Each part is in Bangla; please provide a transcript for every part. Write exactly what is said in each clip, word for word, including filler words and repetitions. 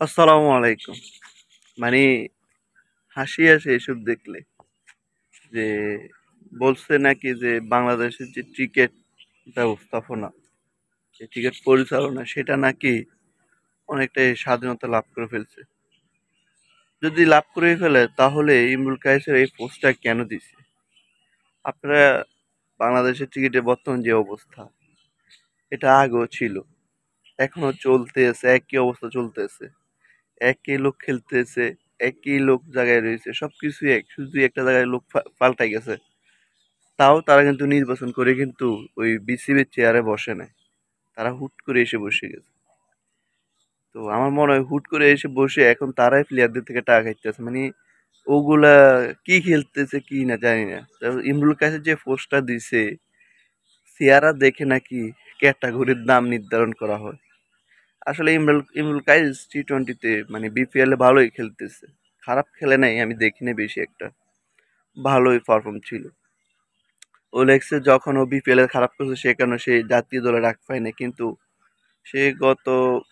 আসসালামু আলাইকুম। মানে হাসি আসে এসব দেখলে। যে বলছে নাকি যে বাংলাদেশের যে ক্রিকেট ব্যবস্থাপনা, যে ক্রিকেট পরিচালনা সেটা নাকি অনেকটাই স্বাধীনতা লাভ করে ফেলছে। যদি লাভ করে ফেলে তাহলে ইমরুল কায়েসের এই পোস্টটা কেন দিছে? আপনারা বাংলাদেশের ক্রিকেটের বর্তমান যে অবস্থা, এটা আগেও ছিল, এখনো চলতেছে, একই অবস্থা চলতেছে। একই লোক খেলতেছে, একই লোক জায়গায় রয়েছে, সবকিছুই এক, শুধু একটা জায়গায় লোক ফা- পাল্টাই গেছে। তাও তারা কিন্তু নির্বাচন করে কিন্তু ওই বিসিবির চেয়ারে বসে নাই, তারা হুট করে এসে বসে গেছে। তো আমার মনে হয় হুট করে এসে বসে এখন তারাই প্লেয়ারদের থেকে টাকা খাইতেছে। মানে ওগুলা কি খেলতেছে কি না জানি না। তো ইমরুল কাছে যে পোস্টটা দিছে, চেহারা দেখে নাকি ক্যাটাগরির দাম নির্ধারণ করা হয়। আসলে ইমরুল ইমরুল কাইস টি টোয়েন্টিতে মানে বিপিএল এ ভালোই খেলতেছে, খারাপ খেলে নাই, আমি দেখিনি বেশি একটা, ভালোই পারফর্ম ছিল। ওলেক্সে যখন ও বিপিএল এ খারাপ করছে সে কারণে সে জাতীয় দলে ডাক পায় না, কিন্তু সে গত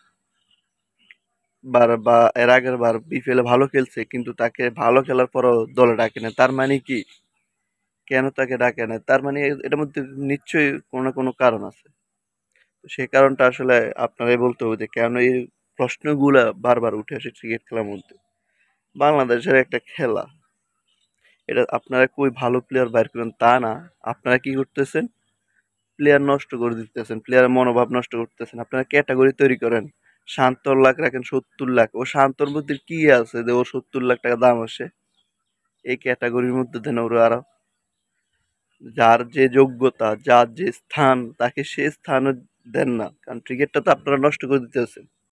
বার বা এর আগের বার বিপিএল এ ভালো খেলছে, কিন্তু তাকে ভালো খেলার পরও দলে ডাকে না। তার মানে কি, কেন তাকে ডাকে না? তার মানে এ- এটার মধ্যে নিশ্চয়ই কোনো না কোনো কারণ আছে। তো সেই কারণটা আসলে আপনারাই বলতে হবে যে কেন এই প্রশ্নগুলা বারবার উঠে আসে ক্রিকেট খেলার মধ্যে। বাংলাদেশের একটা খেলা, এটা আপনারা কই ভালো প্লেয়ার বাইর করেন তা না, আপনারা কি করতেছেন, প্লেয়ার নষ্ট করে দিতেছেন, প্লেয়ারের মনোভাব নষ্ট করতেছেন। আপনারা ক্যাটাগরি তৈরি করেন, শান্তর লাখ রাখেন সত্তর লাখ, ও শান্তর মধ্যে কি আছে যে ও সত্তর লাখ টাকা দাম আসে? এই ক্যাটাগরির মধ্যে দেন ওরা আরো, যার যে যোগ্যতা, যার যে স্থান, তাকে সে স্থানও দেন না, কারণ ক্রিকেটটা তো আপনারা নষ্ট করে দিতেছেন।